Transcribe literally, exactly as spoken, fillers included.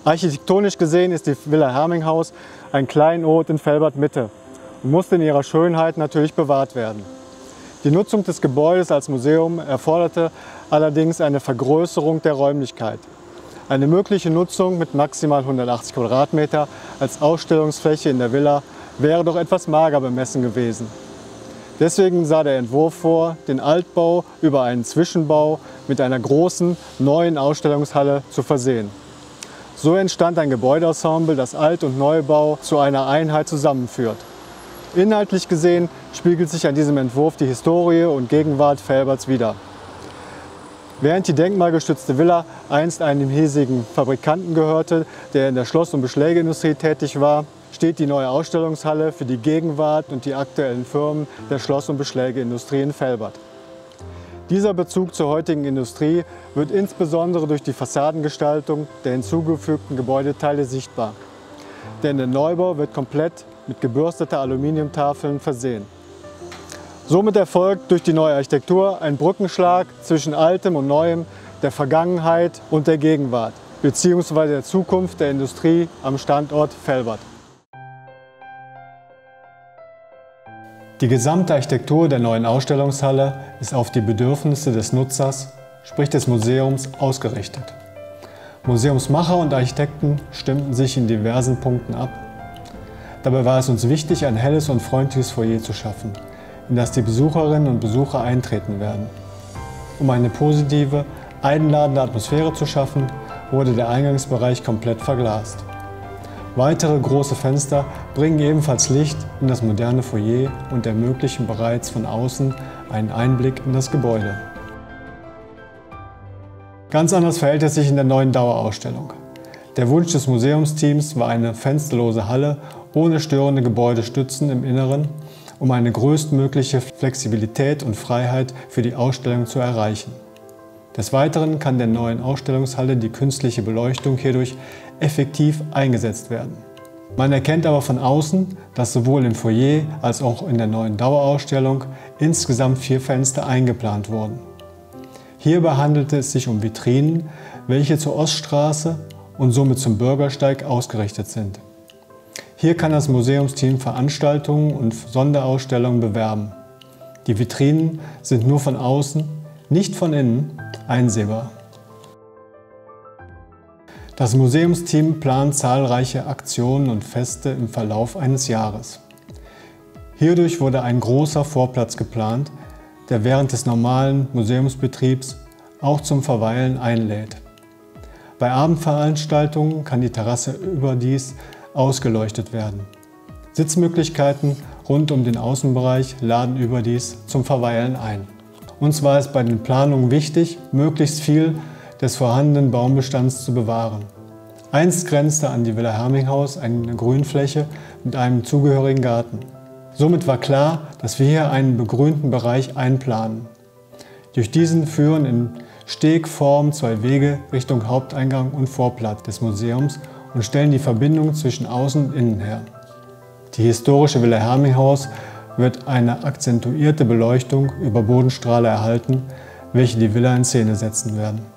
Architektonisch gesehen ist die Villa Herminghaus ein Kleinod in Velbert-Mitte und musste in ihrer Schönheit natürlich bewahrt werden. Die Nutzung des Gebäudes als Museum erforderte allerdings eine Vergrößerung der Räumlichkeit. Eine mögliche Nutzung mit maximal hundertachtzig Quadratmeter als Ausstellungsfläche in der Villa wäre doch etwas mager bemessen gewesen. Deswegen sah der Entwurf vor, den Altbau über einen Zwischenbau mit einer großen, neuen Ausstellungshalle zu versehen. So entstand ein Gebäudeensemble, das Alt- und Neubau zu einer Einheit zusammenführt. Inhaltlich gesehen spiegelt sich an diesem Entwurf die Historie und Gegenwart Velberts wider. Während die denkmalgestützte Villa einst einem hiesigen Fabrikanten gehörte, der in der Schloss- und Beschlägeindustrie tätig war, steht die neue Ausstellungshalle für die Gegenwart und die aktuellen Firmen der Schloss- und Beschlägeindustrie in Velbert. Dieser Bezug zur heutigen Industrie wird insbesondere durch die Fassadengestaltung der hinzugefügten Gebäudeteile sichtbar. Denn der Neubau wird komplett mit gebürsteter Aluminiumtafeln versehen. Somit erfolgt durch die neue Architektur ein Brückenschlag zwischen Altem und Neuem, der Vergangenheit und der Gegenwart bzw. der Zukunft der Industrie am Standort Velbert. Die gesamte Architektur der neuen Ausstellungshalle ist auf die Bedürfnisse des Nutzers, sprich des Museums, ausgerichtet. Museumsmacher und Architekten stimmten sich in diversen Punkten ab. Dabei war es uns wichtig, ein helles und freundliches Foyer zu schaffen, in das die Besucherinnen und Besucher eintreten werden. Um eine positive, einladende Atmosphäre zu schaffen, wurde der Eingangsbereich komplett verglast. Weitere große Fenster bringen ebenfalls Licht in das moderne Foyer und ermöglichen bereits von außen einen Einblick in das Gebäude. Ganz anders verhält es sich in der neuen Dauerausstellung. Der Wunsch des Museumsteams war eine fensterlose Halle ohne störende Gebäudestützen im Inneren, um eine größtmögliche Flexibilität und Freiheit für die Ausstellung zu erreichen. Des Weiteren kann der neuen Ausstellungshalle die künstliche Beleuchtung hierdurch effektiv eingesetzt werden. Man erkennt aber von außen, dass sowohl im Foyer als auch in der neuen Dauerausstellung insgesamt vier Fenster eingeplant wurden. Hierbei handelte es sich um Vitrinen, welche zur Oststraße und somit zum Bürgersteig ausgerichtet sind. Hier kann das Museumsteam Veranstaltungen und Sonderausstellungen bewerben. Die Vitrinen sind nur von außen, nicht von innen, einsehbar. Das Museumsteam plant zahlreiche Aktionen und Feste im Verlauf eines Jahres. Hierdurch wurde ein großer Vorplatz geplant, der während des normalen Museumsbetriebs auch zum Verweilen einlädt. Bei Abendveranstaltungen kann die Terrasse überdies ausgeleuchtet werden. Sitzmöglichkeiten rund um den Außenbereich laden überdies zum Verweilen ein. Uns war es bei den Planungen wichtig, möglichst viel des vorhandenen Baumbestands zu bewahren. Einst grenzte an die Villa Herminghaus eine Grünfläche mit einem zugehörigen Garten. Somit war klar, dass wir hier einen begrünten Bereich einplanen. Durch diesen führen in Stegform zwei Wege Richtung Haupteingang und Vorplatz des Museums und stellen die Verbindung zwischen Außen und Innen her. Die historische Villa Herminghaus wird eine akzentuierte Beleuchtung über Bodenstrahler erhalten, welche die Villa in Szene setzen werden.